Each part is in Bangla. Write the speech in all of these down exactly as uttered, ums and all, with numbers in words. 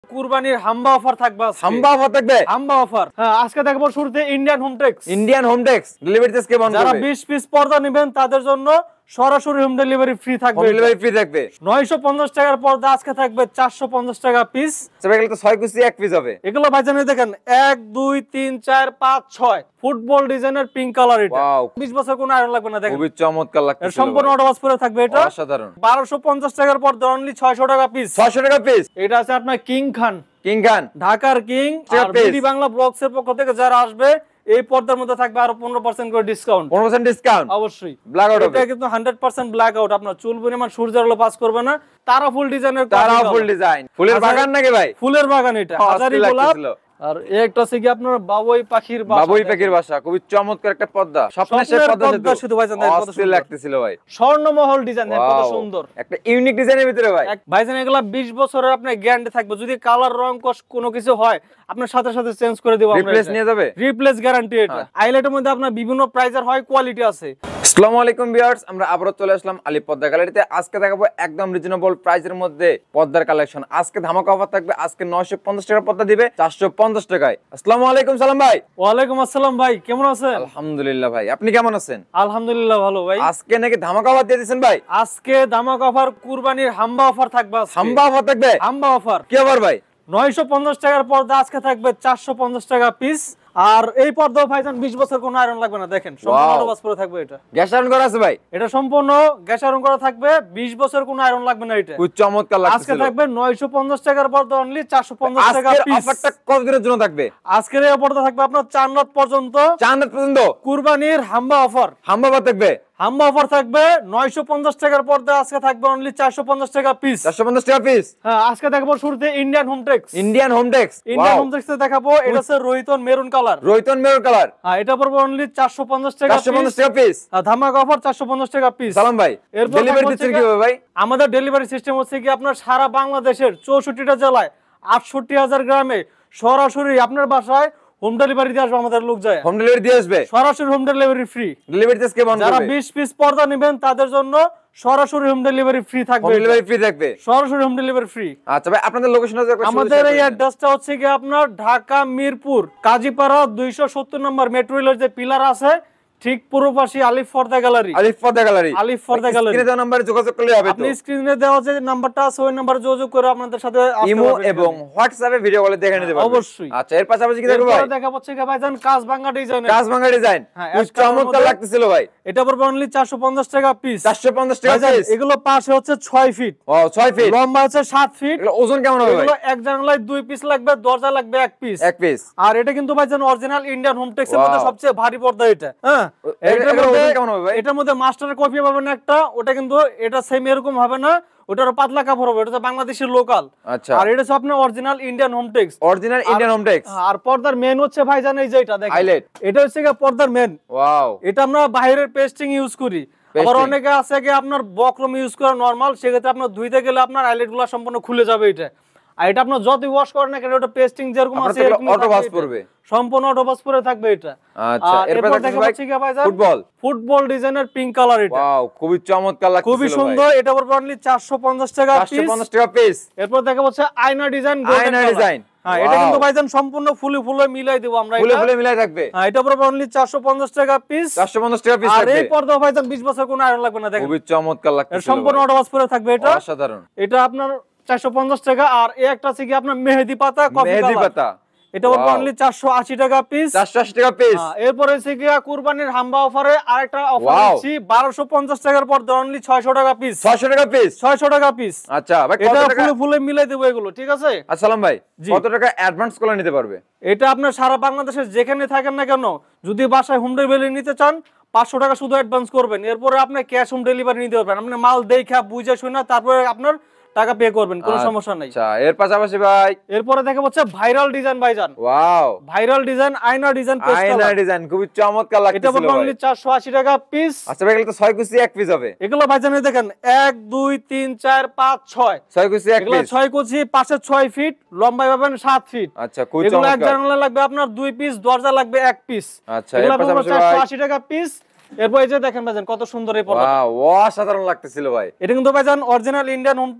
কুরবানির হাম্বা অফার থাকবে আজকে। হাম্বা অফার থাকবে? হাম্বা অফার। হ্যাঁ, আজকে দেখবো শুরুতে Indian Hometex. Indian Hometex delivery charge কে বন্ধ করবে? যারা বিশ পিস পর্দা নেবেন তাদের জন্য সরাসরি হোম ডেলিভারি ফ্রি থাকবে। হোম ডেলিভারি ফ্রি থাকবে। নয়শো পঞ্চাশ টাকার পর্দা আজকে থাকবে চারশো পঞ্চাশ টাকা পিস। তবে এগুলো তো ছয় কুচি এক পিস হবে। এগুলো ভাইজান দেখেন এক দুই তিন চার পাঁচ ছয় ফুটবল ডিজাইনের পিঙ্ক কালার। এটা ওয়াও, বিশ বছর কোনো আয়রন লাগবে না। দেখেন খুবই চমৎকার লাগছে। এর সম্পূর্ণ অটোওয়াশ পরে থাকবে। এটা অসাধারণ। বারোশো পঞ্চাশ টাকার পর্দা অনলি ছয়শো টাকা পিস। ছয়শো টাকা পিস। এটা আছে আপনার কিং খান। কিং খান ঢাকার কিং। আর বিডি বাংলা ব্লগস এর পক্ষ থেকে যারা আসবে এই পর্দার মধ্যে থাকবে আরো পনেরো পার্সেন্ট করে ডিসকাউন্ট। পনেরো পার্সেন্ট ডিসকাউন্ট অবশ্যই। ব্ল্যাক আউট হবে। এটা কিন্তু একশো পার্সেন্ট ব্ল্যাক আউট। আপনার চুল পরিমাণ সূর্যের আলো পাস করবে না। তারা ফুল ডিজাইনের। তারা ফুল ডিজাইন। ফুলের বাগান নাকি ভাই? ফুলের বাগান। এটা হাজারি গোলাপ। আর একটা আছে কি আপনার বাবুই পাখির বাসা। বাবুই পাখির বাসা খুবই চমৎকার একটা পর্দা। স্বপ্নের পর্দা শুধু ভাইজান কত সুন্দর লাগতেছিল ভাই। স্বর্ণমহল ডিজাইন কত সুন্দর। একটা ইউনিক ডিজাইনের ভিতরে ভাই। ভাইজান এগুলা বিশ বছরের আপনার গ্যারান্টি থাকবে। যদি কালার রং কস কোনো কিছু হয় আপনার সাথে সাথে চেঞ্জ করে দেব আমরা। রিপ্লেস নিয়ে যাবে। Replace guarantee. এটা আইলাইটের মধ্যে আপনার বিভিন্ন প্রাইজের হয়, কোয়ালিটি আছে। আসসালামু আলাইকুম ভিউয়ার্স, আমরা আবারো চলে আসলাম আলী পর্দা গ্যালারিতে। আজকে দেখাবো একদম রিজনেবল প্রাইসের মধ্যে পর্দার কালেকশন। আজকে ধামাকা অফার থাকবে। আজকে নয়শো পঞ্চাশ টাকা পর্দা দিবে চারশো পঞ্চাশ টাকায়। আসসালামু আলাইকুম সালাম ভাই। ওয়ালাইকুম আসসালাম ভাই, কেমন আছেন? আলহামদুলিল্লাহ ভাই, আপনি কেমন আছেন? আলহামদুলিল্লাহ ভালো ভাই। আজকে নাকি ধামাকা অফার দিয়ে দিয়েছেন ভাই? আজকে ধামাকা অফার, কুরবানির হাম্বা অফার থাকবে। হাম্বা অফার থাকবে? হাম্বা অফার। কি অফার ভাই? নয়শো পঞ্চাশ টাকার পর্দা আজকে থাকবে চারশো পঞ্চাশ টাকা পিস। আর এই পর্দা ভাইজান বিশ বছর কোনো আয়রন লাগবে না। দেখেন সম্পূর্ণ অটোওয়াশ পরে থাকবে। এটা গ্যাস আয়রন করা আছে ভাই? এটা সম্পূর্ণ গ্যাস আয়রন করা থাকবে। বিশ বছর কোনো আয়রন লাগবে না। এটা খুব চমৎকার লাগছে। আজকে থাকবে নয়শো পঞ্চাশ টাকার পর্দা অনলি চারশো পঞ্চাশ টাকা পিস। অফারটা কত দিনের জন্য থাকবে? আজকের এই অফারটা থাকবে আপনার চার রাত পর্যন্ত। চার রাত পর্যন্ত কুরবানির হাম্বা অফার। হাম্বা অফার থাকবে। হাম্বা অফার থাকবে নয়শো পঞ্চাশ টাকার পর্দা আজকে থাকবে অনলি চারশো পঞ্চাশ টাকা পিস। চারশো পঞ্চাশ টাকা পিস। হ্যাঁ, আজকে দেখাবো শুরুতে Indian Hometex. Indian Hometex. Indian Hometex এ দেখাবো। এটা হচ্ছে রোহিতন মেরুন কালার। রোহিতন মেরুন কালার। হ্যাঁ, এটা পড়বে অনলি চারশো পঞ্চাশ টাকা। চারশো পঞ্চাশ টাকা পিস। আর ধামাকা অফার চারশো পঞ্চাশ টাকা পিস। সালাম ভাই, ডেলিভারি দিচ্ছেন কিভাবে ভাই? আমাদের ডেলিভারি সিস্টেম হচ্ছে কি আপনার সারা বাংলাদেশের চৌষট্টিটা জেলায় আটষট্টি হাজার গ্রামে সরাসরি আপনার বাসায় হোম ডেলিভারি দিয়ে আসবে। আমাদের লোক যায় হোম ডেলিভারি দিয়ে আসবে। সরাসরি home delivery free. Delivery charge কে বন্ধ করবে? যারা বিশ পিস পর্দা নেবেন তাদের জন্য সরাসরি হোম ডেলিভারি ফ্রি থাকবে। হোম ডেলিভারি ফ্রি থাকবে। সরাসরি হোম ডেলিভারি ফ্রি। আচ্ছা ভাই, আপনাদের লোকেশনটা একবার আমাদের এই অ্যাড্রেসটা হচ্ছে কি আপনার ঢাকা মিরপুর কাজীপাড়া দুইশো সত্তর নম্বর মেট্রো রেলের যে পিলার আছে ঠিক পূর্ব পাশে আলিফ পর্দা গ্যালারি। আলিফ পর্দা গ্যালারি। আলিফ পর্দা গ্যালারি। স্ক্রিনে দেওয়া নম্বরে যোগাযোগ করলে হবে তো? আপনি স্ক্রিনে দেওয়া যে নাম্বারটা আছে ওই নম্বরে যোগাযোগ করে আপনাদের সাথে ইমো এবং হোয়াটসঅ্যাপে ভিডিও কলে দেখে নিতে পারবেন। অবশ্যই। আচ্ছা, এর পাশাপাশি কি দেখব ভাই? দেখা পাচ্ছে কি ভাইজান কাজ ভাঙা ডিজাইন। কাজ ভাঙা ডিজাইন। খুব চমৎকার লাগতেছিল ভাই। এটা পড়বে অনলি চারশো পঞ্চাশ টাকা পিস। চারশো পঞ্চাশ টাকা পিস। এগুলো পাশে হচ্ছে ছয় ফিট। ও ছয় ফিট। লম্বা হচ্ছে সাত ফিট। এগুলো ওজন কেমন হবে ভাই? এগুলো এক জানালায় দুই পিস লাগবে, দরজা লাগবে এক পিস। এক পিস। আর এটা কিন্তু ভাইজান অরিজিনাল ইন্ডিয়ান হোমটেক্স এর মধ্যে সবচেয়ে ভারী পর্দা এটা। হ্যাঁ, এটার ওজন কেমন হবে ভাই? এটার মধ্যে মাস্টার কপি পাবেন একটা। ওটা কিন্তু এটা সেম এরকম হবে না। ওটার পাতলা কাপড় হবে। এটা বাংলাদেশের লোকাল। আচ্ছা। আর এটা হচ্ছে আপনার original Indian Hometex. Original Indian Hometex. আর পর্দার মেন হচ্ছে ভাইজান এই যে এটা দেখেন। হাইলাইট। এটা হচ্ছে কি পর্দার মেন। ওয়াও। এটা আমরা বাইরের পেস্টিং ইউজ করি। আবার অনেকে আছে কি আপনার বক্রম ইউজ করা নরমাল, সেক্ষেত্রে আপনার ধুইতে গেলে আপনার হাইলাইটগুলো সম্পূর্ণ খুলে যাবে। এটা আর এটা আপনার যতই ওয়াশ করেন না কেন ওটা পেস্টিং যেরকম আছে এরকম অটো ওয়াশ করবে। সম্পূর্ণ অটো ওয়াশ করে থাকবে এটা। আচ্ছা, এরপর দেখা যাচ্ছে কি ভাইজান ফুটবল। ফুটবল ডিজাইনের পিঙ্ক কালার। এটা ওয়াও, খুবই চমৎকার লাগছে। খুবই সুন্দর। এটা পড়বে অনলি চারশো পঞ্চাশ টাকা পিস। চারশো পঞ্চাশ টাকা পিস। এরপর দেখা যাচ্ছে আয়না ডিজাইন। আয়না ডিজাইন। হ্যাঁ, এটা কিন্তু ভাইজান সম্পূর্ণ ফুলে ফুলে মিলাই দেব আমরা। ফুলে ফুলে মিলাই থাকবে। হ্যাঁ, এটা পড়বে অনলি চারশো পঞ্চাশ টাকা পিস। চারশো পঞ্চাশ টাকা পিস আর থাকবে। এই পর্দা ভাইজান বিশ বছর কোনো আয়রন লাগবে না। দেখেন খুবই চমৎকার লাগছে। এর সম্পূর্ণ অটোওয়াশ পরে থাকবে। এটা অসাধারণ। এটা আপনার চারশো পঞ্চাশ টাকা। আর এই একটা আছে কি আপনার মেহেদি পাতা কফি কালার। মেহেদি পাতা। এটা পড়বে অনলি চারশো আশি টাকা পিস। চারশো আশি টাকা পিস। এরপর আছে কি কুরবানির হাম্বা অফারে আরেকটা অফার দিচ্ছি। বারোশো পঞ্চাশ টাকার পর্দা অনলি ছয়শো টাকা পিস। ছয়শো টাকা পিস। ছয়শো টাকা পিস। আচ্ছা ভাই, কত এটা টাকা ফুলে ফুলে মিলাই দেব এগুলো, ঠিক আছে? আসসালাম ভাই, কত টাকা অ্যাডভান্স করে নিতে পারবে? এটা আপনার সারা বাংলাদেশের যেখানে থাকেন না কেন যদি বাসায় হোম ডেলিভারি নিতে চান পাঁচশো টাকা শুধু অ্যাডভান্স করবেন। এরপরে আপনি ক্যাশ হোম ডেলিভারি নিতে পারবেন। আপনি মাল দেখা বুঝে শুনে তারপরে আপনার টাকা পে করবেন, কোনো সমস্যা নাই। আচ্ছা, এর পাশাপাশি ভাই এরপরে দেখা যাচ্ছে ভাইরাল ডিজাইন ভাইজান। ওয়াও, ভাইরাল ডিজাইন আয়না ডিজাইন পেস্ট কালার। আয়না ডিজাইন খুবই চমৎকার লাগছে। এটা পড়বে অনলি চারশো আশি টাকা পিস। আচ্ছা ভাই, এগুলো তো ছয় কুচি এক পিস হবে। এগুলো ভাইজান দেখেন এক দুই তিন চার পাঁচ ছয় ছয় কুচি এক পিস। ছয় কুচি পাশে ছয় ফিট, লম্বাই পাবেন সাত ফিট। আচ্ছা, খুব এগুলো এক চমৎকার। জানালা লাগবে আপনার দুই পিস, দরজা লাগবে এক পিস। আচ্ছা, এর পাশাপাশি ভাই চারশো আশি টাকা পিস। এরপর এই যে দেখেন ভাইজান কত সুন্দর এই পর্দা। ওয়াও, অসাধারণ লাগতেছিল ভাই। এটা কিন্তু ভাইজান অরিজিনাল ইন্ডিয়ান হোমটেক্স।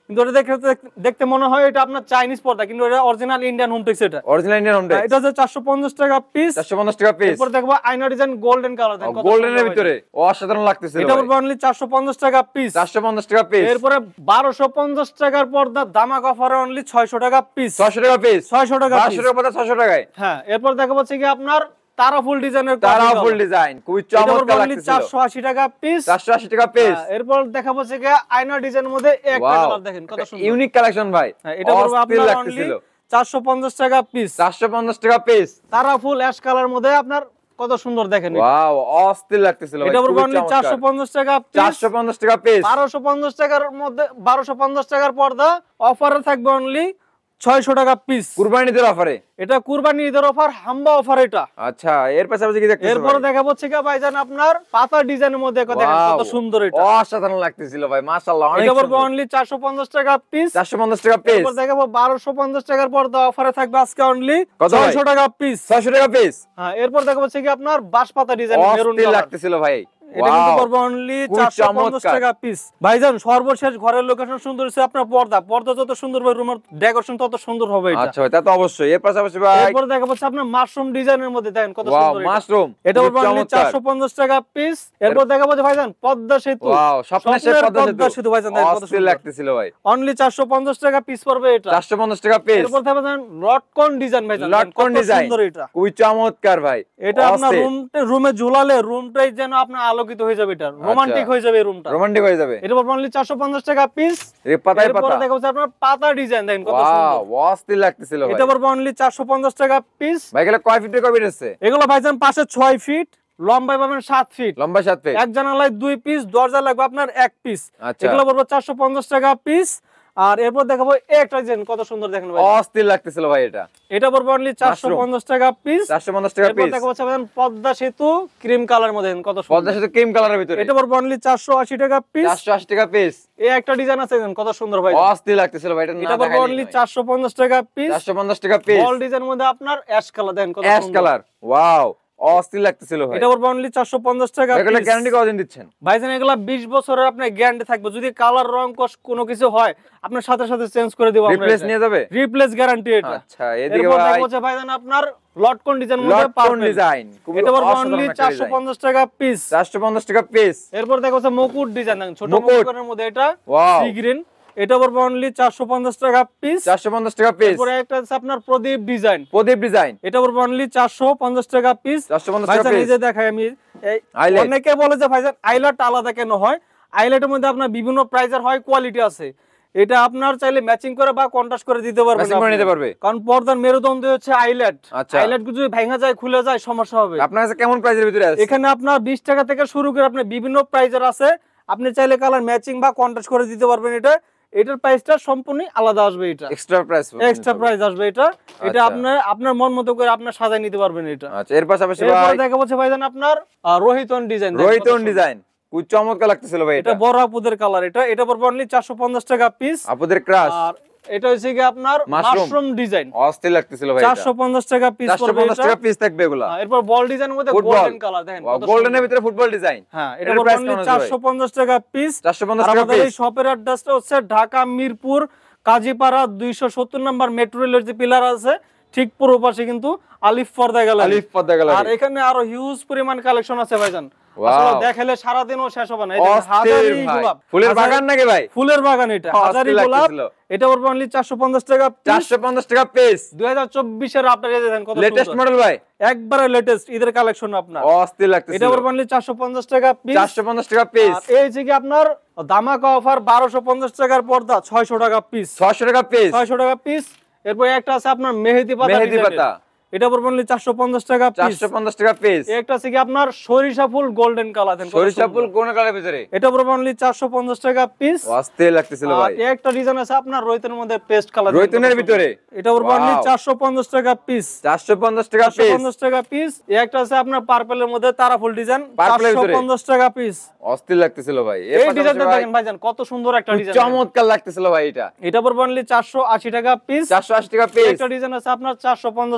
কিন্তু এটা দেখতে দেখতে মনে হয় এটা আপনার চাইনিজ পর্দা, কিন্তু এটা অরিজিনাল ইন্ডিয়ান হোমটেক্স। এটা অরিজিনাল ইন্ডিয়ান হোম টেক্স, এটা হচ্ছে চারশো পঞ্চাশ টাকা পিস। চারশো পঞ্চাশ টাকা পিস। এরপর দেখবো আয়না ডিজাইন গোল্ডেন কালার, দেখেন কত গোল্ডেনের সুন্দর ভিতরে অসাধারণ লাগতেছে। এটা পড়বে অনলি চারশো পঞ্চাশ টাকা পিস। চারশো পঞ্চাশ টাকা পিস। এরপরে বারোশো পঞ্চাশ টাকার পর্দা দামাক অফারে অনলি ছয়শো টাকা পিস। ছয়শো টাকা পিস। ছয়শো টাকা পাঁচশো টাকা পর্দা ছয়শো টাকায়। হ্যাঁ, এরপর দেখা যাচ্ছে কি আপনার তারা ফুল ডিজাইনের তারা ফুল ডিজাইন খুবই চমৎকার লাগতেছিল। চারশো আশি টাকা পিস। চারশো আশি টাকা পিস। এরপর দেখা যাচ্ছে কি আয়না ডিজাইনের মধ্যে একটা কালার দেখেন কত সুন্দর, ইউনিক কালেকশন ভাই। হ্যাঁ, এটা পড়বে আপনার অনলি চারশো পঞ্চাশ টাকা পিস। চারশো পঞ্চাশ টাকা পিস। তারা ফুল অ্যাশ কালার মধ্যে আপনার কত সুন্দর দেখেন, ওয়াও অস্থির লাগতেছিল ভাই। এটা পড়বে অনলি চারশো পঞ্চাশ টাকা পিস। চারশো পঞ্চাশ টাকা পিস। বারোশো পঞ্চাশ টাকার মধ্যে বারোশো পঞ্চাশ টাকার পর্দা অফারে থাকবে অনলি ছয়শো টাকা পিস কুরবানি ঈদের অফারে। এটা কুরবানি ঈদের অফার, হাম্বা অফার এটা। আচ্ছা, এর পাশাপাশি কি দেখতেছেন? এরপর দেখা যাচ্ছে কি ভাইজান আপনার পাতা ডিজাইনের মধ্যে দেখেন কত সুন্দর এটা, অসাধারণ লাগতেছিল ভাই, মাশাআল্লাহ অনেক এটা পড়বে সুন্দর। অনলি চারশো পঞ্চাশ টাকা পিস। চারশো পঞ্চাশ টাকা পিস। এরপর দেখাবো বারোশো পঞ্চাশ টাকার পর্দা অফারে থাকবে আজকে অনলি কত ভাই? ছয়শো টাকা পিস। ছয়শো টাকা পিস। হ্যাঁ, এরপর দেখা যাচ্ছে কি আপনার বাঁশপাতা ডিজাইন মেরুন অস্থির কালার, লাগতেছিল ভাই। এটা কিন্তু ওয়াও, পড়বে অনলি খুবই চারশো পঞ্চাশ চমৎকার। টাকা পিস। ভাইজান সর্বশেষ ঘরের লোকেশন সুন্দর হচ্ছে আপনার পর্দা, পর্দা যত সুন্দর হবে রুমের ডেকোরেশন তত সুন্দর হবে এটা। আচ্ছা ভাই, তা তো অবশ্যই। এর পাশাপাশি ভাই এরপর দেখা যাচ্ছে আপনার মাশরুম ডিজাইনের মধ্যে দেখেন কত ওয়াও, সুন্দর এটা। মাশরুম এটা পড়বে অনলি চারশো পঞ্চাশ টাকা পিস। এরপর দেখা যাচ্ছে ভাইজান পদ্মা সেতু, ওয়াও, স্বপ্নের শেষ স্বপ্নের পদ্মা পদ্মা সেতু সেতু ভাইজান দেখেন কত অস্থির সুন্দর লাগতেছিল ভাই। অনলি চারশো পঞ্চাশ টাকা পিস পড়বে এটা। চারশো পঞ্চাশ টাকা পিস। এরপর দেখা যাচ্ছে লটকন ডিজাইন ভাইজান দেখেন লটকন কত ডিজাইন সুন্দর এটা। খুবই চমৎকার ভাই। এটা আপনার অস্থির। রুম রুমে ঝুলালে রুমটাই যেন আপনার আলোকিত হয়ে যাবে, এটা রোমান্টিক হয়ে যাবে এই রুমটা। রোমান্টিক হয়ে যাবে। এটা পড়বে অনলি চারশো পঞ্চাশ টাকা পিস। এই পাতায় এরপর পাতা। দেখা যাচ্ছে আপনার পাতা ডিজাইন দেখেন কত ওয়াও, সুন্দর, অস্থির লাগতেছিল ভাই। এটা পড়বে অনলি চারশো পঞ্চাশ টাকা পিস। ভাই গেলে কয় ফিট কয় ফিট আছে? এগুলো ভাইজান পাশে ছয় ফিট, লম্বায় পাবেন সাত ফিট, লম্বা সাত ফিট। এক জানালায় দুই পিস, দরজা লাগবে আপনার এক পিস। আচ্ছা। এগুলো পড়বে চারশো পঞ্চাশ টাকা পিস। আর এরপর দেখাবো একটা ডিজাইন কত সুন্দর দেখেন ভাই, অস্থির লাগতেছিল ভাই এটা। এটা পড়বে অনলি চারশো পঞ্চাশ টাকা পিস। চারশো পঞ্চাশ টাকা এরপর পিস। দেখা যাচ্ছে ভাইজান পদ্মা সেতু ক্রিম কালার মধ্যে দেখেন কত সুন্দর, পদ্মা সেতু ক্রিম কালারের ভিতরে। এটা পড়বে অনলি চারশো আশি টাকা পিস। চারশো আশি টাকা পিস। এই একটা ডিজাইন আছে দেখেন কত সুন্দর ভাই, অস্থির লাগতেছিল ভাই। এটা এটা না পড়বে দেখাইলেই অনলি নয়। চারশো পঞ্চাশ টাকা পিস। চারশো পঞ্চাশ টাকা পিস। বল ডিজাইনের মধ্যে আপনার অ্যাশ কালার দেখেন কত অ্যাশ সুন্দর, কালার। ওয়াও, অস্থির লাগতেছিল ভাই। এটা পড়বে অনলি চারশো পঞ্চাশ টাকা এগুলো পিস। গ্যারান্টি কতদিন দিচ্ছেন? ভাইজান এগুলা বিশ বছরের আপনার গ্যারান্টি থাকবে, যদি কালার রং কস কোনো কিছু হয় আপনার সাথে সাথে চেঞ্জ করে দেব আমরা, রিপ্লেস নিয়ে যাবে? রিপ্লেস গ্যারান্টি এটা। আচ্ছা, এদিকে এরপর ভাই দেখো যে ভাইজান আপনার লটকন ডিজাইনের মধ্যে লটকন পার্পল ডিজাইন খুবই এটা পড়বে অসাধারণ অনলি একটা চারশো ডিজাইন। পঞ্চাশ টাকা পিস। চারশো পঞ্চাশ টাকা পিস। এরপর দেখো যে মুকুট ডিজাইন দেখেন ছোট মুকুট। মুকুটের মধ্যে এটা ওয়াও, সি গ্রিন, এটা পড়বে অনলি চারশো পঞ্চাশ টাকা পিস। চারশো পঞ্চাশ টাকা পিস। এরপরে একটা আছে আপনার প্রদীপ ডিজাইন, প্রদীপ ডিজাইন এটা পড়বে অনলি চারশো পঞ্চাশ টাকা পিস। চারশো পঞ্চাশ টাকা ভাইজান এই পিস। যে দেখাই আমি এই Eyelet। অনেকে বলে যে ভাইজান আইলাট আলাদা কেন হয়, আইলাটের মধ্যে আপনার বিভিন্ন প্রাইজের হয়, কোয়ালিটি আছে, এটা আপনার চাইলে ম্যাচিং করে বা কন্ট্রাস্ট করে দিতে পারবেন, ম্যাচিং করে নিতে পারবে। কারণ পর্দার মেরুদণ্ড হচ্ছে আইলাট। আচ্ছা। আইলাট যদি ভেঙে যায় খুলে যায় সমস্যা হবে। আপনার কাছে কেমন প্রাইসের ভিতরে আছে? এখানে আপনার বিশ টাকা থেকে শুরু করে আপনি বিভিন্ন প্রাইজের আছে, আপনি চাইলে কালার ম্যাচিং বা কন্ট্রাস্ট করে দিতে পারবেন। এটা এটার প্রাইসটা সম্পূর্ণ আলাদা আসবে, এটা এক্সট্রা প্রাইস। এক্সট্রা প্রাইস আসবে, এটা এটা আচ্ছা। আপনার আপনার মন মতো করে আপনার সাজায় নিতে পারবেন এটা। আচ্ছা, এর পাশাপাশি এরপরে ভাই দেখা যাচ্ছে ভাইজান আপনার আহ, রোহিতন ডিজাইন, রোহিতন ডিজাইন খুব চমৎকার লাগতেছিল ভাই। এটা এটা বড় আপুদের কালার, এটা এটা পড়বে অনলি চারশো পঞ্চাশ টাকা পিস। আপুদের ক্রাশ আর এটা হচ্ছে কি আপনার মাশরুম। মাশরুম ডিজাইন, অস্থির লাগতেছিল ভাই। এটা চারশো পঞ্চাশ টাকা পিস চারশো পড়বে পঞ্চাশ এটা। টাকা পিস থাকবে এগুলা। আহ, এরপর বল ডিজাইনের মধ্যে ফুটবল। গোল্ডেন কালার দেখেন কত গোল্ডেনের সুন্দর। ভিতরে ফুটবল ডিজাইন। হ্যাঁ, এটা এটার পড়বে price অনলি কেমন আছে ভাই? চারশো পঞ্চাশ টাকা পিস। চারশো পঞ্চাশ আর টাকা আমাদের পিস। এই শপের অ্যাড্রেসটা হচ্ছে ঢাকা মিরপুর কাজীপাড়া দুইশো সত্তর নম্বর মেট্রো রেলের যে পিলার আছে ঠিক পূর্ব পাশে কিন্তু আলিফ পর্দা গ্যালারি। আলিফ পদ্মা আর গ্যালারি। এখানে আরো হিউজ পরিমাণ কালেকশন আছে ভাইজান, Wow. আসলে দেখালে সারা দিনও শেষ হবে না। এই দেখেন, অস্থির হাজারি ভাই। গোলাপ, ফুলের হাজারি- বাগান নাকি ভাই? ফুলের বাগান, এটা অস্থির হাজারি গোলাপ, লাগতেছিল। এটা পড়বে অনলি চারশো পঞ্চাশ টাকা পিস। চারশো পঞ্চাশ টাকা পিস। দুই হাজার চব্বিশের আপনার এই দেখেন কত লেটেস্ট সুন্দর। মডেল ভাই। একবারে লেটেস্ট ঈদের কালেকশন আপনার, অস্থির লাগতেছিল। এটা পড়বে অনলি চারশো পঞ্চাশ টাকা পিস। চারশো পঞ্চাশ টাকা পিস। আর এই যে কি আপনার দামাকা অফার বারোশো পঞ্চাশ টাকার পর্দা ছয়শো টাকা পিস। ছয়শো টাকা পিস। ছয়শো টাকা পিস। এরপর একটা আছে আপনার মেহেদি পাতা মেহেদি ডিজাইনের। পাতা। এটা পড়বে অনলি চারশো পঞ্চাশ টাকা পিস। চারশো পঞ্চাশ টাকা পিস। একটা আছে কি আপনার সরিষা ফুল গোল্ডেন কালার দেন, কত সরিষা সুন্দর। ফুল কোন কালারের ভিতরে? এটা পড়বে অনলি চারশো পঞ্চাশ টাকা পিস। অস্থির লাগতেছিল আর ভাই। একটা ডিজাইন আছে আপনার রয়তের মধ্যে পেস্ট কালার, রয়তনের ভিতরে? এটা পড়বে অনলি Wow. চারশো পঞ্চাশ টাকা পিস। চারশো পঞ্চাশ টাকা চারশো পিস। পঞ্চাশ টাকা পিস। একটা আছে আপনার পার্পলের মধ্যে তারা ফুল ডিজাইন, Purple এর চারশো ভিতরে? পঞ্চাশ টাকা পিস। অস্থির লাগতেছিল ভাই। এর এই পাশাপাশি ডিজাইনটা ভাই, দেখেন ভাইজান কত সুন্দর একটা ডিজাইন, চমৎকার লাগতেছিল ভাই এটা। এটা পড়বে অনলি চারশো আশি টাকা পিস। চারশো আশি টাকা পিস। একটা ডিজাইন আছে আপনার চারশো পঞ্চাশ টাকা পিস।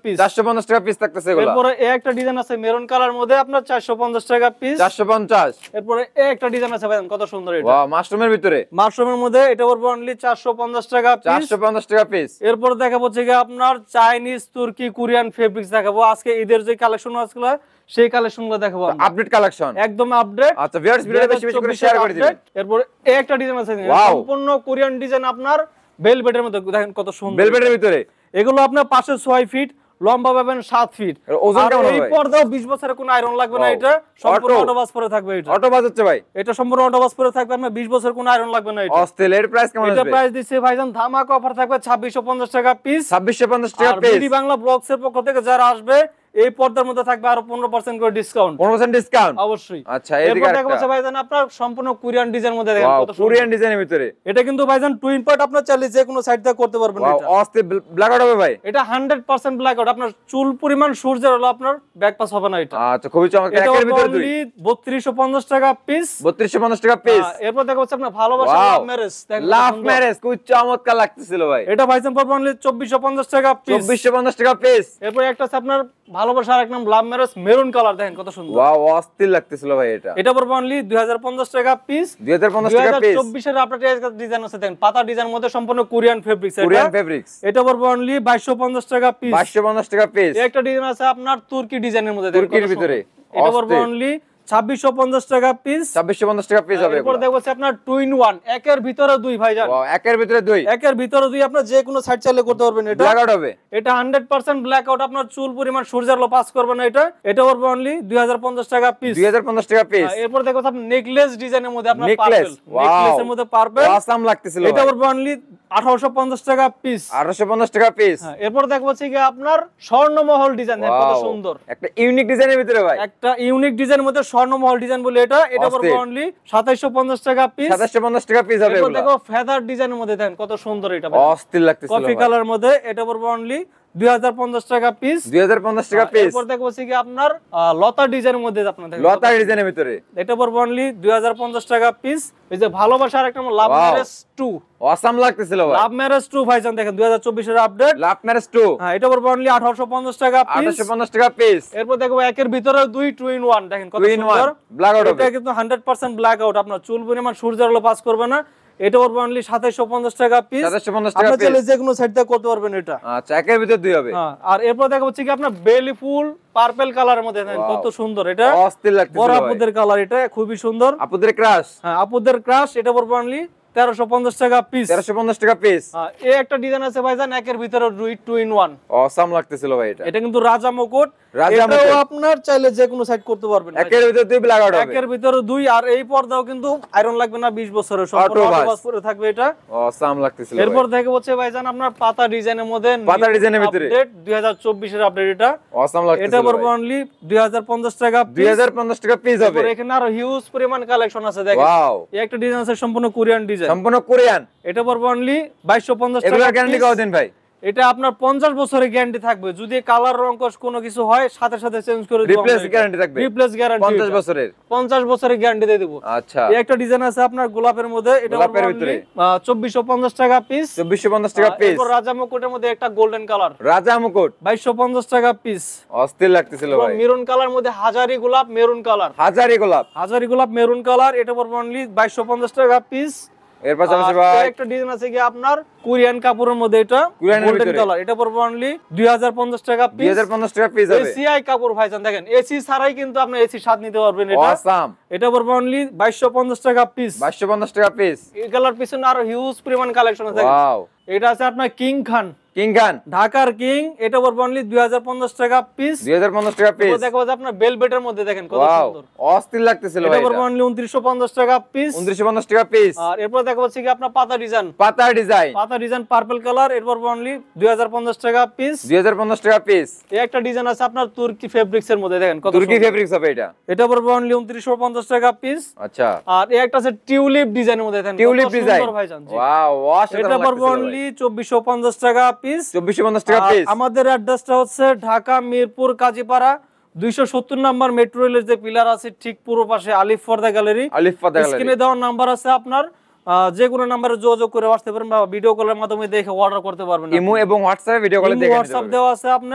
পিস। চারশো পঞ্চাশ টাকা পিস থাকতেছে এগুলো। এরপরে এই একটা ডিজাইন আছে মেরুন কালার মধ্যে আপনার চারশো পঞ্চাশ টাকা পিস। চারশো পঞ্চাশ। এরপরে এই একটা ডিজাইন আছে ভাই কত সুন্দর এটা। ওয়াও, মাশরুমের ভিতরে। মাশরুমের মধ্যে এটা পড়বে অনলি চারশো পঞ্চাশ টাকা পিস। চারশো পঞ্চাশ টাকা পিস। এরপর দেখাবো হচ্ছে কি আপনার চাইনিজ, তুর্কি, কোরিয়ান ফেব্রিক্স দেখাবো। আজকে ঈদের যে কালেকশন আসলে সেই কালেকশনগুলো দেখাবো আমরা। আপডেট কালেকশন একদম আপডেট। আচ্ছা ভিউয়ার্স, ভিডিওটা বেশি বেশি করে শেয়ার করে দিবেন। এরপর এই একটা ডিজাইন আছে সম্পূর্ণ কোরিয়ান ডিজাইন আপনার ভেলভেটের মধ্যে, দেখেন কত সুন্দর ভেলভেটের ভিতরে। এগুলো আপনার পাশে ছয় ফিট, লম্বা পাবেন সাত ফিট। ওজন কেমন হবে? এই পর্দাও বিশ বছরের কোনো আয়রন লাগবে না, এটা সম্পূর্ণ অটোবাস পরে থাকবে। এটা অটোবাস হচ্ছে ভাই, এটা সম্পূর্ণ অটোবাস পরে থাকবে, আপনার বিশ বছরের কোনো আয়রন লাগবে না। এটা অস্ট্রেল এর প্রাইস কেমন এটা আসবে? প্রাইস দিচ্ছে ভাইজান ধামাকা অফার থাকবে ছাব্বিশশো পঞ্চাশ টাকা পিস। ছাব্বিশশো পঞ্চাশ টাকা পিস। বিডি বাংলা ব্লগস এর পক্ষ থেকে যারা আসবে এই পর্দার মধ্যে থাকবে আরো পনেরো পার্সেন্ট করে ডিসকাউন্ট। পনেরো পার্সেন্ট ডিসকাউন্ট অবশ্যই। আচ্ছা এদিকে এরপর দেখাবো ভাইজান আপনার সম্পূর্ণ কোরিয়ান ডিজাইন মধ্যে, দেখেন কত সুন্দর কোরিয়ান ডিজাইনের ভিতরে। এটা কিন্তু ভাইজান টুইন পার্ট, আপনার চাইলে যে কোনো সাইড থেকে করতে পারবেন। ওয়াও, এটা অস্থির ব্ল্যাক আউট হবে ভাই। এটা হান্ড্রেড পার্সেন্ট ব্ল্যাক আউট, আপনার চুল পরিমাণ সূর্যের হলো আপনার ব্যাক পাস হবে না। এটা আচ্ছা খুবই চমৎকার। একের ভিতরে দুই। বত্রিশশো পঞ্চাশ টাকা পিস। বত্রিশশো পঞ্চাশ টাকা পিস। এরপর দেখা হচ্ছে আপনার ভালোবাসা লাভ ম্যারেজ, লাভ ম্যারেজ খুব চমৎকার লাগতেছিল ভাই। এটা ভাইজান পড়বে অনলি চব্বিশশো পঞ্চাশ টাকা পিস। চব্বিশশো পঞ্চাশ টাকা পিস। এরপর একটা আছে আপনার ভালোবাসা আরেক নাম লাভ ম্যারেজ মেরুন কালার, দেখেন কত সুন্দর। ওয়াও, অস্থির লাগতেছিল ভাই এটা। এটা পড়বে অনলি দুই হাজার পঞ্চাশ টাকা পিস। দুই হাজার পঞ্চাশ টাকা পিস। চব্বিশ এর আপনার ডিজাইন আছে, দেখেন পাতা ডিজাইন মধ্যে সম্পূর্ণ কোরিয়ান ফেব্রিক্স। Korean fabrics. এটা পড়বে অনলি বাইশশো পঞ্চাশ টাকা পিস। বাইশশো পঞ্চাশ টাকা পিস। একটা ডিজাইন আছে আপনার তুর্কি ডিজাইনের মধ্যে, তুর্কির ভিতরে। এটা পড়বে অনলি ছাব্বিশশো পঞ্চাশ টাকা পিস। ছাব্বিশশো পঞ্চাশ টাকা পিস হবে। এরপর দেখো আপনার টু ইন ওয়ান, একের ভিতরে দুই ভাইজান। ওয়াও, একের ভিতরে দুই। একের ভিতরে দুই, আপনার যে কোনো সাইড চাইলে করতে পারবেন। এটা ব্ল্যাক আউট হবে। এটা হান্ড্রেড পার্সেন্ট ব্ল্যাক আউট, আপনার চুল পরিমাণ সূর্যের আলো পাস করবে না। এটা এটা পড়বে অনলি দুই হাজার পঞ্চাশ টাকা পিস। দুই হাজার পঞ্চাশ টাকা পিস। এরপর দেখো আপনার নেকলেস ডিজাইনের মধ্যে আপনার নেকলেস। পার্পল, নেকলেসের মধ্যে পার্পল অসাম লাগতেছিল। এটা পড়বে অনলি আঠারোশো পঞ্চাশ টাকা পিস। আঠারোশো পঞ্চাশ টাকা পিস। এরপর দেখো হচ্ছে কি আপনার স্বর্ণমহল ডিজাইন, কত সুন্দর একটা ইউনিক ডিজাইনের ভিতরে ভাই। একটা ইউনিক ডিজাইনের মধ্যে স্বর্ণমহল ডিজাইন বলে এটা এটা পড়বে অনলি সাতাইশশো পঞ্চাশ টাকা পিস। সাতাইশশো পঞ্চাশ টাকা পিস হবে। এরপর দেখো ফেদার ডিজাইনের মধ্যে, দেখেন কত সুন্দর। এটা অস্থির লাগতেছিল কফি কালার মধ্যে, এটা পড়বে অনলি দুই হাজার পঞ্চাশ টাকা পিস। দুই হাজার পঞ্চাশ টাকা পিস। এরপর দেখো হচ্ছে কি আপনার আহ, লতা ডিজাইনের মধ্যে, আপনার দেখেন লতা ডিজাইনের ভিতরে। এটা পড়বে অনলি দুই হাজার পঞ্চাশ টাকা পিস। এই যে ভালোবাসার একটা লাভ ম্যারেজ টু, অসাম লাগতেছিল ভাই। লাভ ম্যারেজ টু ভাইজান, দেখেন দুই হাজার চব্বিশ এর আপডেট লাভ ম্যারেজ টু। হ্যাঁ, এটা পড়বে অনলি আঠারোশো পঞ্চাশ টাকা পিস। আঠারোশো পঞ্চাশ টাকা পিস। এরপর দেখো একের ভিতরে দুই টু ইন ওয়ান, দেখেন কত সুন্দর। ব্ল্যাক আউট হবে। এটা কিন্তু হান্ড্রেড পার্সেন্ট ব্ল্যাক আউট, আপনার চুল পরিমাণ সূর্যের আলো পাস করবে না। এটা পড়বে অনলি সাতাইশশো পঞ্চাশ টাকা পিস। সাতাইশশো পঞ্চাশ টাকা আপনি পিস। চাইলে যে কোনো সাইড থেকে করতে পারবেন এটা। আচ্ছা একের ভিতর দুই হবে। হ্যাঁ, আর এরপর দেখো হচ্ছে কি আপনার বেলি ফুল পার্পল কালারের মধ্যে, দেখেন কত সুন্দর। এটা অস্থির লাগতেছিল বড় ভাই। আপুদের কালার, এটা খুবই সুন্দর। আপুদের ক্রাশ। হ্যাঁ, আপুদের ক্রাশ। এটা পড়বে অনলি তেরোশো পঞ্চাশ টাকা পিস। তেরোশো পঞ্চাশ টাকা পিস। এই একটা ডিজাইন আছে ভাইজান একের ভিতরে দুই টু ইন ওয়ান, অসাম লাগতেছিল ভাই এটা। এটা কিন্তু রাজা মুকুট। রাজা মুকুট। এটাও আপনার চাইলে যে কোনো সাইড করতে পারবেন। একের ভিতর দুই ব্ল্যাক আউট হবে। একের ভিতরে দুই, আর এই পর্দাও কিন্তু আয়রন লাগবে না, বিশ বছরের সম্পূর্ণ অটোবাস পরে থাকবে এটা। অসাম লাগতেছিল। এরপর দেখে হচ্ছে ভাইজান আপনার পাতা ডিজাইনের মধ্যে, পাতা ডিজাইনের ভিতরে আপডেট দুই হাজার চব্বিশ এর আপডেট। এটা অসাম লাগতেছিল। এটা পড়বে অনলি দুই হাজার পঞ্চাশ টাকা পিস। দুই হাজার পঞ্চাশ টাকা পিস হবে। এরপর এখানে আরো হিউজ পরিমাণ কালেকশন আছে, দেখেন। ওয়াও, এই একটা ডিজাইন আছে সম্পূর্ণ কোরিয়ান ডিজাইন, সম্পূর্ণ কোরিয়ান। এটা পড়বে অনলি বাইশশো পঞ্চাশ টাকা। এগুলোর গ্যারান্টি কতদিন ভাই? এটা আপনার পঞ্চাশ বছরের গ্যারান্টি থাকবে, যদি কালার রং কোশ কোনো কিছু হয় সাথে সাথে চেঞ্জ করে দেব। রিপ্লেস গ্যারান্টি থাকবে। রিপ্লেস গ্যারান্টি পঞ্চাশ বছরের। পঞ্চাশ বছরের গ্যারান্টি দিয়ে দেব। আচ্ছা এই একটা ডিজাইন আছে আপনার গোলাপের মধ্যে, এটা গোলাপের ভিতরে চব্বিশশো পঞ্চাশ টাকা পিস। চব্বিশশো পঞ্চাশ টাকা পিস। এরপর রাজা মুকুটের মধ্যে একটা গোল্ডেন কালার, রাজা মুকুট, বাইশশো পঞ্চাশ টাকা পিস। অস্থির লাগতেছিল ভাই। মেরুন কালার মধ্যে হাজারি গোলাপ মেরুন কালার, হাজারি গোলাপ, হাজারি গোলাপ মেরুন কালার, এটা পড়বে অনলি বাইশশো পঞ্চাশ টাকা পিস। এর পাশাপাশি ভাই একটা ডিজাইন আছে কি আপনার কোরিয়ান কাপড়ের মধ্যে, এটা গোল্ডেন কালার, এটা পড়বে অনলি দুই হাজার পঞ্চাশ টাকা পিস। দুই হাজার পঞ্চাশ টাকা পিস হবে। এসিআই কাপড় ভাইজান, দেখেন এসি ছাড়াই কিন্তু আপনি এসি স্বাদ নিতে পারবেন। এটা অসাম। এটা পড়বে অনলি বাইশশো পঞ্চাশ টাকা পিস। বাইশশো পঞ্চাশ টাকা পিস। এই কালার পিছনে আরো হিউজ পরিমাণ কালেকশন আছে। ওয়াও, এটা আছে আপনার কিং খান, কিং খান, ঢাকার কিং, এটা পড়বে অনলি দুই হাজার পঞ্চাশ টাকা পিস। দুই হাজার পঞ্চাশ টাকা পিস। দেখো যে আপনার বেলভেটের মধ্যে, দেখেন কত সুন্দর, অস্থির লাগতেছিল ভাই। এটা পড়বে অনলি উনত্রিশশো পঞ্চাশ টাকা পিস। উনত্রিশশো পঞ্চাশ টাকা পিস। আর এরপর দেখো হচ্ছে কি আপনার পাতা ডিজাইন, পাতা ডিজাইন, পাতা ডিজাইন পার্পল কালার, এর পড়বে অনলি দুই হাজার পঞ্চাশ টাকা পিস। দুই হাজার পঞ্চাশ টাকা পিস। এই একটা ডিজাইন আছে আপনার তুর্কি ফেব্রিক্স এর মধ্যে, দেখেন কত তুর্কি ফেব্রিক্স হবে এটা। এটা পড়বে অনলি উনত্রিশশো পঞ্চাশ টাকা পিস। আচ্ছা, আর এই একটা আছে টিউলিপ ডিজাইনের মধ্যে, দেখেন টিউলিপ ডিজাইন, ভাইজান। ওয়াও, অসাধারণ এটা পড়বে অনলি চব্বিশশো পঞ্চাশ টাকা পিস। চব্বিশশো পঞ্চাশ টাকা পিস। আমাদের অ্যাড্রেসটা হচ্ছে ঢাকা মিরপুর কাজীপাড়া দুইশো সত্তর নাম্বার মেট্রো রেলের যে পিলার আছে ঠিক পূর্ব পাশে আলিফ পর্দা গ্যালারি। আলিফ পর্দা গ্যালারি। স্ক্রিনে দেওয়া নাম্বার আছে আপনার, যে কোনো নম্বরে যোগাযোগ করে আসতে পারেন বা ভিডিও কলের মাধ্যমে দেখে অর্ডার করতে পারবেন। ইমো এবং হোয়াটসঅ্যাপে ভিডিও কলে দেখে নিতে হোয়াটসঅ্যাপ পারবেন। দেওয়া আছে আপনার,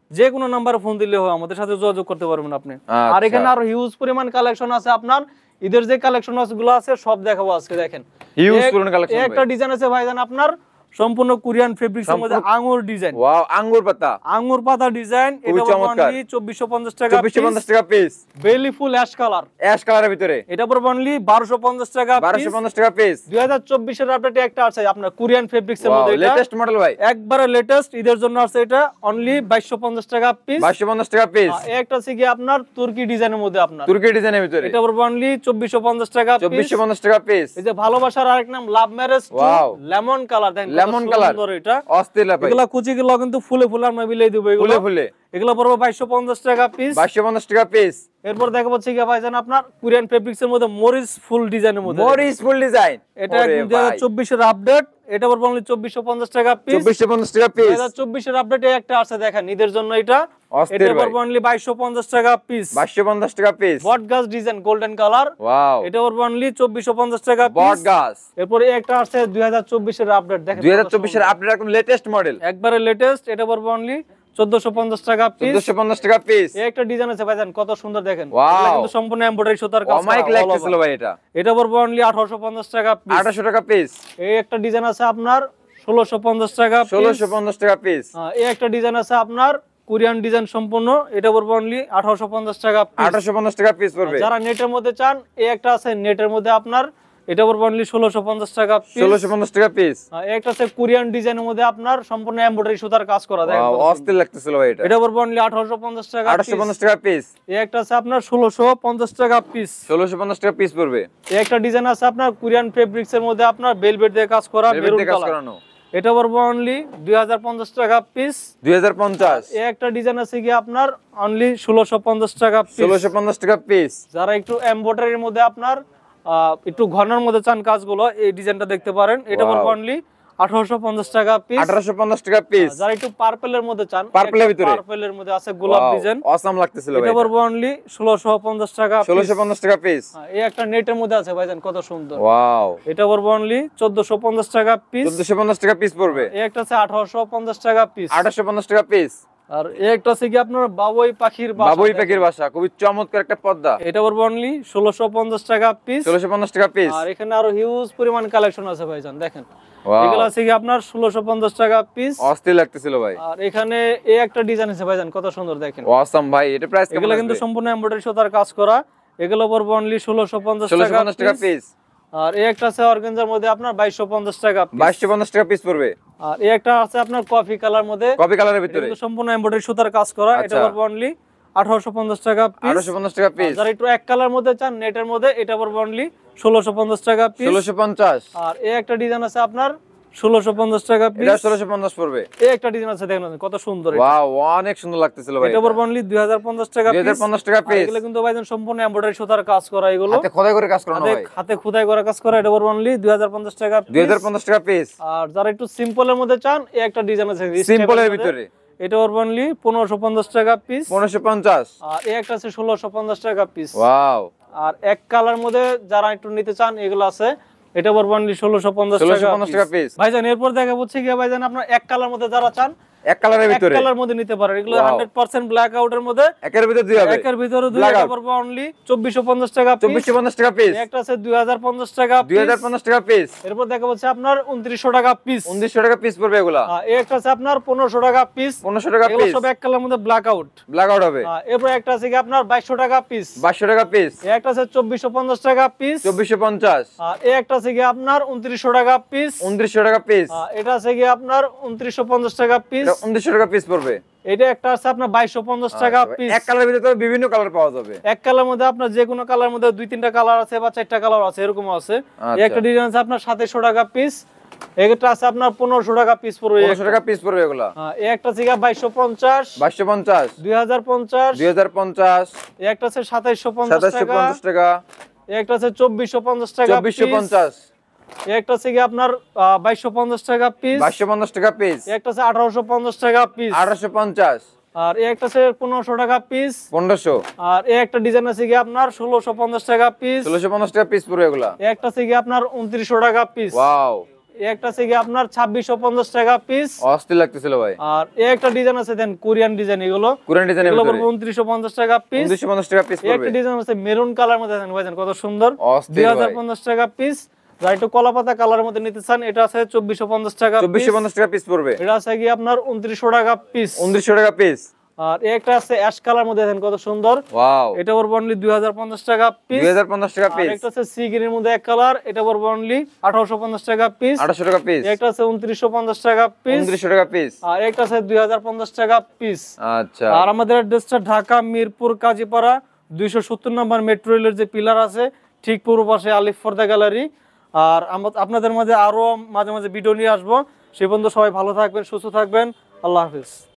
যে কোনো নাম্বারে ফোন দিলে হয়, আমাদের সাথে যোগাযোগ করতে পারবেন আপনি। আর আচ্ছা। এখানে আরো হিউজ পরিমাণ কালেকশন আছে আপনার, ঈদের যে কালেকশন গুলো আছে সব দেখাবো আজকে। দেখেন হিউজ এক- পরিমাণ কালেকশন একটা ডিজাইন আছে ভাইজান আপনার সম্পূর্ণ কোরিয়ান ফেব্রিক্স এর মধ্যে আঙ্গুর ডিজাইন, ওয়াও আঙ্গুর পাতা, আঙ্গুর পাতা ডিজাইন। এটা চমৎকার। অনলি চব্বিশশো পঞ্চাশ টাকা, চব্বিশশো পঞ্চাশ টাকা পিস, বেলি ফুল অ্যাশ কালার, অ্যাশ কালারের ভিতরে এটা পড়বে অনলি বারোশো পঞ্চাশ টাকা বারোশো পঞ্চাশ টাকা পিস। দুই হাজার চব্বিশ এর আপডেটে একটা আছে আপনার কোরিয়ান ফেব্রিক্স এর মধ্যে, এটা লেটেস্ট মডেল ভাই, একবারে লেটেস্ট ঈদের জন্য আছে। এটা অনলি বাইশশো পঞ্চাশ টাকা পিস, বাইশশো পঞ্চাশ টাকা পিস। একটা আছে কি আপনার তুর্কি ডিজাইনের মধ্যে আপনার, তুর্কি ডিজাইনের ভিতরে এটা পড়বে অনলি চব্বিশশো পঞ্চাশ টাকা পিস। চব্বিশশো পঞ্চাশ টাকা পিস। এই যে ভালোবাসার আরেক নাম love marriage Wow. Lemon colour, দেখেন লেমন কালার, এটা অস্থির ভাই, এগুলা কুচি গুলো কিন্তু ফুলে ফুলে আমরা বিলাই দেবো, এগুলো ফুলে ফুলে এগুলো পড়বে বাইশশো পঞ্চাশ টাকা পিস, বাইশশো পঞ্চাশ টাকা পিস। এরপর দেখা পাচ্ছি কি ভাইজান আপনার কোরিয়ান ফেব্রিক্স এর মধ্যে মরিস ফুল ডিজাইনের মধ্যে, মরিস ফুল ডিজাইন, এটা দুই হাজার চব্বিশ এর আপডেট, এটা পড়বে অনলি চব্বিশশো পঞ্চাশ টাকা পিস। চব্বিশশো পঞ্চাশ টাকা দুই পিস। হাজার চব্বিশ এর আপডেটে একটা আছে দেখেন ঈদের জন্য, এটা অস্থির এটা ভাই, পড়বে অনলি বাইশশো পঞ্চাশ টাকা পিস, বাইশশো পঞ্চাশ টাকা পিস। বট গাছ ডিজাইন গোল্ডেন কালার, ওয়াও, এটা পড়বে অনলি চব্বিশশো পঞ্চাশ টাকা বট পিস। গাছ। এরপরে একটা আছে দুই হাজার চব্বিশ এর আপডেট, দেখেন দুই হাজার চব্বিশ এর আপডেট একদম লেটেস্ট মডেল, একবারে লেটেস্ট, এটা পড়বে অনলি চোদ্দশো পঞ্চাশ টাকা পিস। চোদ্দশো পঞ্চাশ টাকা পিস। এই একটা ডিজাইন আছে ভাইজান কত সুন্দর, দেখেন Wow. এগুলা কিন্তু সম্পূর্ণ এমব্রয়ডারি সুতার কাজ করা, অমাইক all লাগতেছিল over। ভাই এটা, এটা পড়বে অনলি আঠারোশো পঞ্চাশ টাকা পিস। আঠারোশো টাকা পিস। এই একটা ডিজাইন আছে আপনার ষোলোশো পঞ্চাশ টাকা পিস। ষোলোশো পঞ্চাশ টাকা পিস। আহ, এই একটা ডিজাইন আছে আপনার কোরিয়ান ডিজাইন সম্পূর্ণ, এটা পড়বে অনলি আঠারোশো পঞ্চাশ টাকা পিস। আঠারোশো পঞ্চাশ টাকা পিস পড়বে। যারা নেটের মধ্যে চান, এই একটা আছে নেটের মধ্যে আপনার, এটা পড়বে অনলি ষোলোশো পঞ্চাশ টাকা পিস। ষোলোশো পঞ্চাশ টাকা পিস। আহ, এই একটা আছে কোরিয়ান ডিজাইনের মধ্যে আপনার সম্পূর্ণ এমব্রয়ডারি সুতার কাজ করা, দেখেন ওয়াও, কত সুন্দর। অস্থির লাগতেছিল ভাই এটা, এটা পড়বে অনলি আঠারোশো পঞ্চাশ টাকা আঠারোশো পিস। পঞ্চাশ টাকা পিস। এই একটা আছে আপনার ষোলোশো পঞ্চাশ টাকা পিস। ষোলোশো পঞ্চাশ টাকা পিস পড়বে। এই একটা ডিজাইন আছে আপনার কোরিয়ান ফেব্রিক্স এর মধ্যে আপনার বেলভেট দিয়ে কাজ করা, Velvet মেরুন দিয়ে কাজ কালার, করানো, এটা পড়বে অনলি দুই হাজার পঞ্চাশ টাকা পিস। দুই হাজার পঞ্চাশ। এই একটা ডিজাইন আছে কি আপনার অনলি ষোলোশো পঞ্চাশ টাকা পিস। ষোলোশো পঞ্চাশ টাকা পিস। যারা একটু এমব্রয়ডারির মধ্যে আপনার আহ, একটু ঘনের মধ্যে চান কাজগুলো, এই ডিজাইনটা দেখতে পারেন, এটা Wow. পড়বে অনলি আঠারোশো পঞ্চাশ টাকা পিস। আঠারোশো পঞ্চাশ টাকা পিস। যারা একটু পার্পলের মধ্যে চান, Purple এর ভিতরে? পার্পলের মধ্যে আছে গোলাপ ডিজাইন, অসাম লাগতেছিল ভাই এটা পড়বে অনলি ষোলোশো পঞ্চাশ টাকা পিস। ষোলোশো পঞ্চাশ টাকা পিস। হ্যাঁ, এই একটা নেটের মধ্যে আছে ভাইজান কত সুন্দর, ওয়াও, এটা পড়বে অনলি চোদ্দশো পঞ্চাশ টাকা পিস। চোদ্দশো পঞ্চাশ টাকা পিস পড়বে। এই একটা আছে আঠারোশো পঞ্চাশ টাকা পিস। আঠারোশো পঞ্চাশ টাকা পিস। আর এই একটা আছে কি আপনার বাবুই পাখির বাসা, বাবুই দেখেন। পাখির বাসা, খুবই চমৎকার একটা পর্দা, এটা পড়বে অনলি ষোলোশো পঞ্চাশ টাকা পিস। ষোলোশো পঞ্চাশ টাকা পিস। আর এখানে আরো হিউজ পরিমাণ কালেকশন আছে ভাইজান, দেখেন Wow. এগুলো আছে কি আপনার ষোলোশো পঞ্চাশ টাকা পিস। অস্থির লাগতেছিল ভাই, আর এখানে এই একটা ডিজাইন আছে ভাইজান কত সুন্দর, দেখেন অসাম ভাই। এটা প্রাইস কেমন এগুলো কিন্তু সম্পূর্ণ এমব্রয়ডারি সুতার কাজ করা, এগুলো পড়বে অনলি ষোলোশো পঞ্চাশ ষোলোশো টাকা পঞ্চাশ টাকা পিস। পিস। আর এই একটা আছে অর্গানজার মধ্যে আপনার বাইশশো পঞ্চাশ টাকা পিস। বাইশশো পঞ্চাশ টাকা পিস পড়বে। আর এই একটা আছে আপনার কফি কালার মধ্যে, কপি কালারের এটা ভিতরে কিন্তু সম্পূর্ণ এমব্রয়ডারি সুতার কাজ করা, এটা আচ্ছা। পড়বে অনলি আঠারোশো পঞ্চাশ টাকা পিস। আঠারোশো পঞ্চাশ টাকা পিস। যারা একটু এক কালার মধ্যে চান নেটের মধ্যে, এটা পড়বে অনলি ষোলোশো পঞ্চাশ টাকা পিস। ষোলোশো পঞ্চাশ। আর এই একটা ডিজাইন আছে আপনার ষোলোশো পঞ্চাশ টাকা পিস। এটা ষোলোশো পঞ্চাশ পড়বে। এই একটা ডিজাইন আছে দেখেন কত সুন্দর, এটা। ওয়াও, অনেক সুন্দর লাগতেছিল ভাই। এটা পড়বে অনলি দুই হাজার পঞ্চাশ টাকা দুই হাজার পিস। পঞ্চাশ টাকা আর পিস। এগুলো কিন্তু ভাইজান সম্পূর্ণ এমব্রয়ডারি সুতার কাজ করা, এগুলো হাতে খোদাই করে কাজ করানো হাতে ভাই। হাতে খোদাই করা কাজ করা, এটা পড়বে অনলি দুই হাজার পঞ্চাশ টাকা দুই হাজার পিস। পঞ্চাশ টাকা পিস। আর যারা একটু সিম্পলের মধ্যে চান, এই একটা ডিজাইন আছে সিম্পলের ভিতরে, এটা পড়বে অনলি পনেরোশো পঞ্চাশ টাকা পিস। পনেরোশো পঞ্চাশ। আর এই একটা আছে ষোলোশো পঞ্চাশ টাকা পিস। ওয়াও, আর এক কালার মধ্যে যারা একটু নিতে চান, এগুলো আছে, এটা পড়বে অনলি ষোলোশো পঞ্চাশ ষোলোশো টাকা পঞ্চাশ টাকা পিস। ভাইজান এরপর দেখা হচ্ছে কি ভাইজান আপনার এক কালার মধ্যে যারা চান, এক কালারের এক ভিতরে, কালার মধ্যে নিতে পারেন, এগুলো Wow. হান্ড্রেড পার্সেন্ট ব্ল্যাক আউটের মধ্যে, একের ভিতরে দুই হবে, একের ভিতরে দুই, Black এটা out। পড়বে অনলি চব্বিশশো পঞ্চাশ টাকা পিস। চব্বিশশো পঞ্চাশ টাকা পিস। একটা আছে দুই হাজার পঞ্চাশ টাকা দুই হাজার পঞ্চাশ টাকা পিস। এরপর দেখা যাচ্ছে আপনার উনত্রিশশো টাকা পিস। উনত্রিশশো টাকা পিস পড়বে এগুলা। এই একটা আছে আপনার পনেরোশো টাকা পিস। পনেরোশো টাকা এগুলো পিস। সব এক কালার মধ্যে ব্ল্যাক আউট। ব্ল্যাক আউট হবে। এরপর একটা আছে কি আপনার বাইশশো টাকা পিস। বাইশশো টাকা পিস। এই একটা আছে চব্বিশশো পঞ্চাশ টাকা পিস। চব্বিশশো পঞ্চাশ। এই একটা আছে কি আপনার উনত্রিশশো টাকা পিস। উনত্রিশশো টাকা পিস। এটা আছে কি আপনার উনত্রিশশো পঞ্চাশ টাকা পিস। উনত্রিশশো টাকা পিস পড়বে। এটা একটা আছে আপনার বাইশশো পঞ্চাশ টাকা পিস। এক কালারের ভিতরে বিভিন্ন কালার পাওয়া যাবে। এক কালার মধ্যে আপনার যে কোনো কালার মধ্যে দুই তিনটা কালার আছে বা চারটা কালার আছে, এরকম আছে। এই একটা ডিজাইন আছে আপনার সাতাশশো টাকা পিস। একটা আছে আপনার পনেরোশো টাকা পিস পড়বে। পনেরোশো টাকা পিস পড়বে এগুলা। এই একটা আছে বাইশশো পঞ্চাশ। বাইশশো পঞ্চাশ। দুই হাজার পঞ্চাশ। দুই হাজার পঞ্চাশ। এই একটা আছে সাতাশশো পঞ্চাশ সাতাশশো টাকা। পঞ্চাশ টাকা। এই একটা আছে চব্বিশশো পঞ্চাশ টাকা। চব্বিশশো পঞ্চাশ। এই একটা আছে কি আপনার বাইশশো পঞ্চাশ টাকা পিস। বাইশশো পঞ্চাশ টাকা পিস। এই একটা আছে আঠারোশো পঞ্চাশ টাকা পিস। আঠারোশো পঞ্চাশ। আর এই একটা আছে পনেরোশো টাকা পিস। পনেরোশো। আর এই একটা ডিজাইন আছে কি আপনার ষোলোশো পঞ্চাশ টাকা পিস। ষোলোশো পঞ্চাশ টাকা পিস পড়বে এগুলা। এই একটা আছে কি আপনার উনত্রিশশো টাকা পিস। ওয়াও, এই একটা আছে গিয়ে আপনার ছাব্বিশশো পঞ্চাশ টাকা পিস। অস্থির লাগতেছিল ভাই। আর এই একটা ডিজাইন আছে দেন কোরিয়ান ডিজাইন, এগুলো কোরিয়ান ডিজাইনের এগুলো ভিতরে পড়বে উনত্রিশশো পঞ্চাশ টাকা পিস। উনত্রিশশো পঞ্চাশ টাকা পিস এই একটা পড়বে। ডিজাইন আছে মেরুন কালার মধ্যে দেখেন ভাইজান কত সুন্দর, অস্থির দুই ভাই। হাজার পঞ্চাশ টাকা পিস। যারা একটু কলা পাতা কালারের মধ্যে নিতে চান এটা আছে চব্বিশশো পঞ্চাশ টাকা চব্বিশশো পঞ্চাশ টাকা পিস পড়বে। এটা আছে গিয়ে আপনার উনত্রিশশো টাকা পিস। উনত্রিশশো টাকা পিস। আর এই একটা আছে অ্যাশ কালার মধ্যে দেখেন কত সুন্দর, ওয়াও, এটা পড়বে অনলি দুই হাজার পঞ্চাশ টাকা পিস। দুই হাজার পঞ্চাশ টাকা আর পিস। একটা আছে সি গ্রিনের মধ্যে এক কালার, এটা পড়বে অনলি আঠারোশো পঞ্চাশ টাকা পিস। আঠারোশো টাকা পিস। একটা আছে উনত্রিশশো পঞ্চাশ টাকা পিস। উনত্রিশশো টাকা পিস। আর একটা আছে দুই হাজার পঞ্চাশ টাকা পিস। আচ্ছা, আর আমাদের অ্যাড্রেসটা ঢাকা মিরপুর কাজীপাড়া দুইশো সত্তর নম্বর মেট্রো রেলের যে পিলার আছে ঠিক পূর্ব পাশে আলিফ পর্দা গ্যালারি। আর আমা- আপনাদের মাঝে আরো মাঝে মাঝে ভিডিও নিয়ে আসবো। সে পর্যন্ত সবাই ভালো থাকবেন, সুস্থ থাকবেন। আল্লাহ হাফিজ।